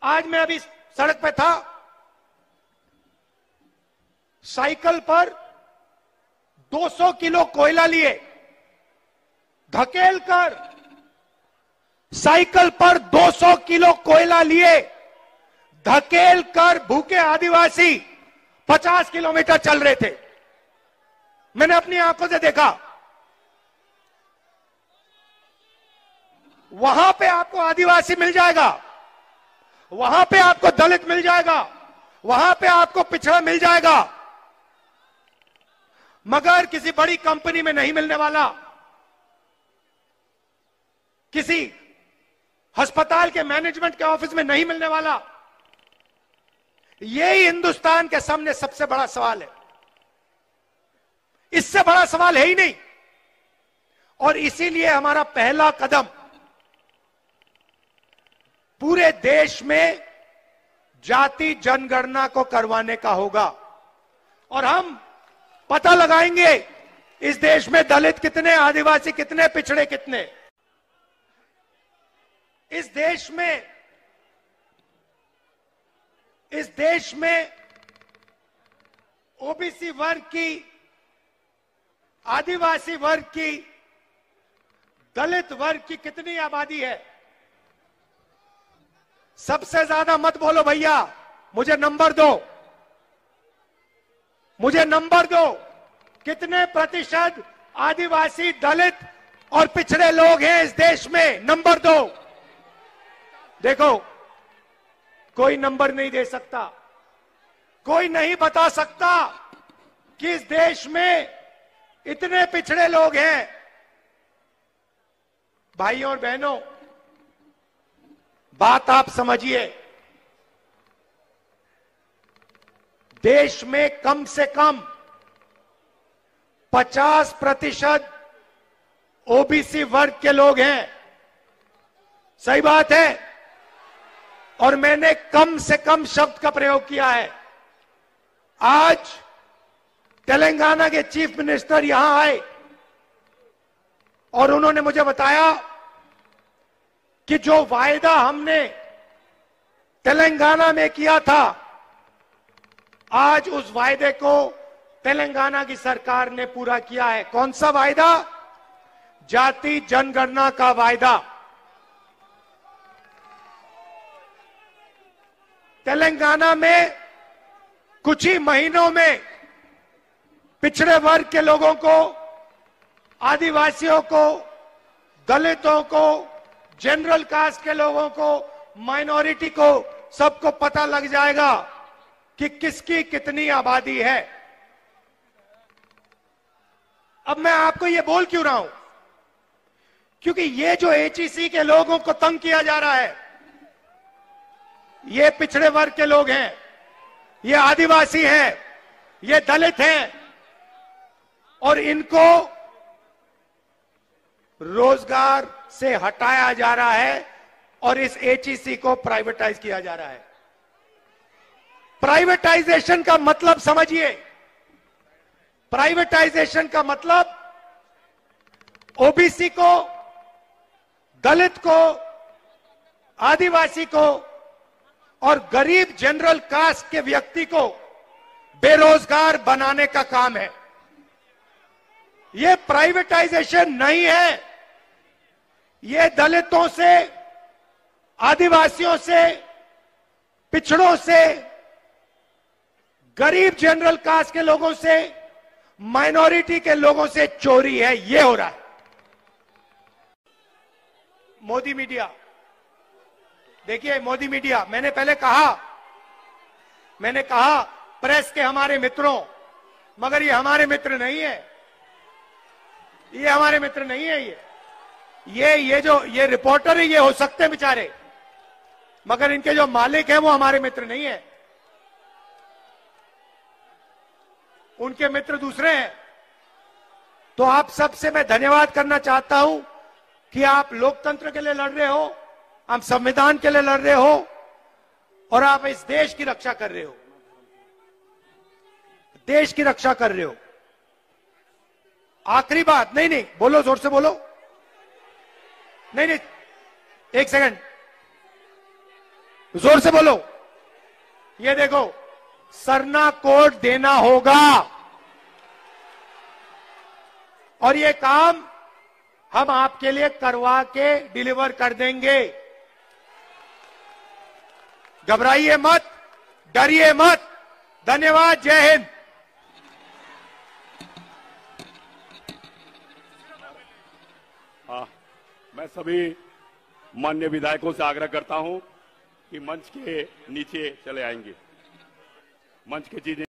आज मैं अभी सड़क पे था, साइकिल पर 200 किलो कोयला लिए, धकेल कर साइकिल पर 200 किलो कोयला लिए धकेल कर भूखे आदिवासी 50 किलोमीटर चल रहे थे। मैंने अपनी आंखों से देखा। वहां पे आपको आदिवासी मिल जाएगा, वहां पे आपको दलित मिल जाएगा, वहां पे आपको पिछड़ा मिल जाएगा, मगर किसी बड़ी कंपनी में नहीं मिलने वाला, किसी अस्पताल के मैनेजमेंट के ऑफिस में नहीं मिलने वाला। यही हिंदुस्तान के सामने सबसे बड़ा सवाल है, इससे बड़ा सवाल है ही नहीं। और इसीलिए हमारा पहला कदम पूरे देश में जाति जनगणना को करवाने का होगा। और हम पता लगाएंगे इस देश में दलित कितने, आदिवासी कितने, पिछड़े कितने। इस देश में ओबीसी वर्ग की, आदिवासी वर्ग की, दलित वर्ग की कितनी आबादी है? सबसे ज्यादा मत बोलो भैया, मुझे नंबर दो, मुझे नंबर दो। कितने प्रतिशत आदिवासी, दलित और पिछड़े लोग हैं इस देश में? नंबर दो। देखो, कोई नंबर नहीं दे सकता, कोई नहीं बता सकता कि इस देश में इतने पिछड़े लोग हैं। भाइयों और बहनों, बात आप समझिए, देश में कम से कम 50% ओबीसी वर्ग के लोग हैं। सही बात है। और मैंने कम से कम शब्द का प्रयोग किया है। आज तेलंगाना के चीफ मिनिस्टर यहां आए और उन्होंने मुझे बताया कि जो वायदा हमने तेलंगाना में किया था, आज उस वायदे को तेलंगाना की सरकार ने पूरा किया है। कौन सा वायदा? जाति जनगणना का वायदा। तेलंगाना में कुछ ही महीनों में पिछड़े वर्ग के लोगों को, आदिवासियों को, दलितों को, जनरल कास्ट के लोगों को, माइनॉरिटी को, सबको पता लग जाएगा कि किसकी कितनी आबादी है। अब मैं आपको ये बोल क्यों रहा हूं? क्योंकि ये जो एचईसी के लोगों को तंग किया जा रहा है, ये पिछड़े वर्ग के लोग हैं, ये आदिवासी हैं, ये दलित हैं, और इनको रोजगार से हटाया जा रहा है और इस एचईसी को प्राइवेटाइज किया जा रहा है। प्राइवेटाइजेशन का मतलब समझिए। प्राइवेटाइजेशन का मतलब ओबीसी को, दलित को, आदिवासी को और गरीब जनरल कास्ट के व्यक्ति को बेरोजगार बनाने का काम है। यह प्राइवेटाइजेशन नहीं है। यह दलितों से, आदिवासियों से, पिछड़ों से, गरीब जनरल कास्ट के लोगों से, माइनॉरिटी के लोगों से चोरी है। यह हो रहा है। मोदी मीडिया, देखिए मोदी मीडिया, मैंने पहले कहा प्रेस के हमारे मित्रों, मगर ये हमारे मित्र नहीं है, ये हमारे मित्र नहीं है। ये रिपोर्टर है, ये हो सकते हैं बेचारे, मगर इनके जो मालिक हैं वो हमारे मित्र नहीं है, उनके मित्र दूसरे हैं। तो आप सबसे मैं धन्यवाद करना चाहता हूं कि आप लोकतंत्र के लिए लड़ रहे हो, आप संविधान के लिए लड़ रहे हो, और आप इस देश की रक्षा कर रहे हो, देश की रक्षा कर रहे हो। आखिरी बात, नहीं बोलो, जोर से बोलो, नहीं एक सेकंड, जोर से बोलो। ये देखो, सरना कोड देना होगा और ये काम हम आपके लिए करवा के डिलीवर कर देंगे। घबराइए मत, डरिए मत। धन्यवाद। जय हिंद। मैं सभी माननीय विधायकों से आग्रह करता हूं कि मंच के नीचे चले आएंगे। मंच के चीजें